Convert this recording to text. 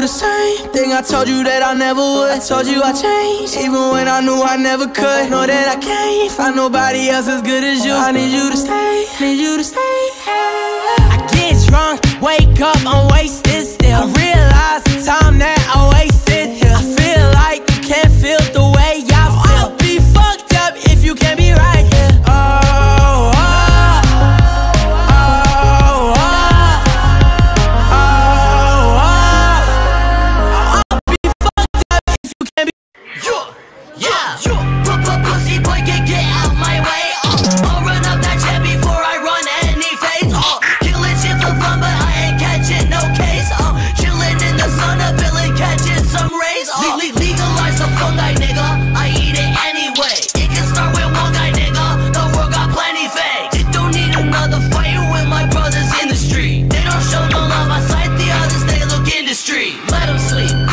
the same thing I told you that I never would. I told you I changed, even when I knew I never could. Know that I can't find nobody else as good as you. I need you to stay, need you to stay. I get drunk, wake up, I'm wasted still. I realize the time that I wasted here. I feel like you can't feel the way I feel. I'll be fucked up if you can't be right here. Legalize the fungi, nigga. I eat it anyway. It can start with one guy, nigga. The world got plenty fakes. It don't need another fight with my brothers in the street. They don't show no love, I sight the others, they look industry. Let them sleep.